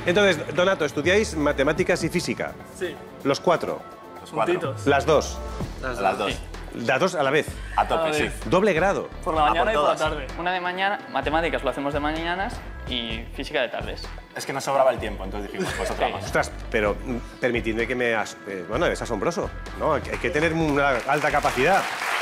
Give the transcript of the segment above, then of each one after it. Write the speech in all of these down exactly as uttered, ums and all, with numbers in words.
Entonces, Donato, ¿estudiáis matemáticas y física? Sí. Los cuatro. Los cuatro. Juntitos. Las dos. Las, Las dos. Sí. Las dos a la vez. A tope, A sí. ver. Doble grado. Por la Ah, mañana por y por la todas. tarde. Una de mañana, matemáticas lo hacemos de mañanas y física de tardes. Es que nos sobraba el tiempo, entonces dijimos, pues otra más. Ostras, pero mm, permitidme que me... as- eh, bueno, es asombroso, ¿no? Hay que hay que tener una alta capacidad.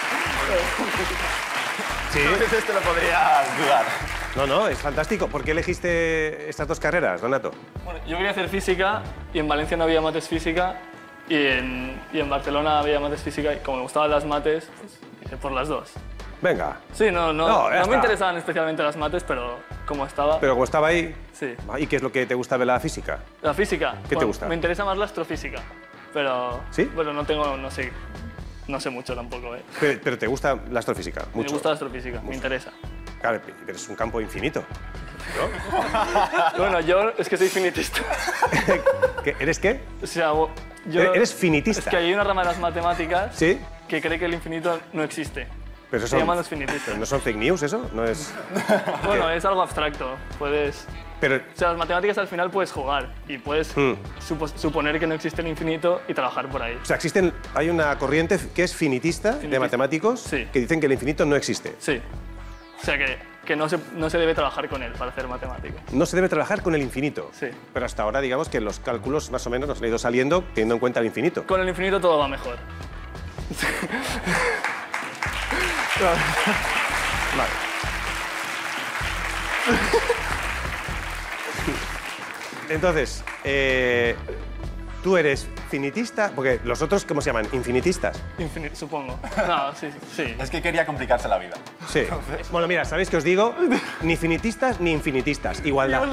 Sí. Entonces te lo podrías dudar. No, no, es fantástico. ¿Por qué elegiste estas dos carreras, Donato? Bueno, yo quería hacer física y en Valencia no había mates física y en, y en Barcelona había mates física y como me gustaban las mates, pues hice por las dos. Venga. Sí, no, no, No, no, ya me está. interesaban especialmente las mates, pero como estaba... Pero como estaba ahí... Sí. ¿Y qué es lo que te gusta de la física? La física. ¿Qué te bueno, gusta? Me interesa más la astrofísica, pero... ¿Sí? Bueno, no tengo, no sé, no sé mucho tampoco, ¿eh? Pero, pero te gusta la astrofísica, mucho. Me gusta la astrofísica, me interesa. Claro, pero es un campo infinito. Bueno, yo es que soy finitista. ¿Qué- ¿Eres qué? O sea, yo... Eres finitista. Es que hay una rama de las matemáticas ¿Sí? que cree que el infinito no existe. Pero eso Se son- llaman los finitistas. ¿Pero no son fake news eso? No es... Bueno, es algo abstracto. Puedes... Pero... O sea, las matemáticas al final puedes jugar y puedes Mm. supo- suponer que no existe el infinito y trabajar por ahí. O sea, existen, hay una corriente que es finitista, de Finitista. matemáticos Sí. que dicen que el infinito no existe. Sí. O sea, que, que no, se, no se debe trabajar con él para hacer matemáticas. No se debe trabajar con el infinito. Sí. Pero hasta ahora, digamos que los cálculos más o menos nos han ido saliendo teniendo en cuenta el infinito. Con el infinito todo va mejor. Vale. Entonces, eh, tú eres finitista, porque los otros, ¿cómo se llaman? Infinitistas. Infinito, supongo. No, sí, sí. sí. Es que quería complicarse la vida. Sí. Bueno, mira, ¿sabéis qué os digo? Ni finitistas ni infinitistas. Igualdad.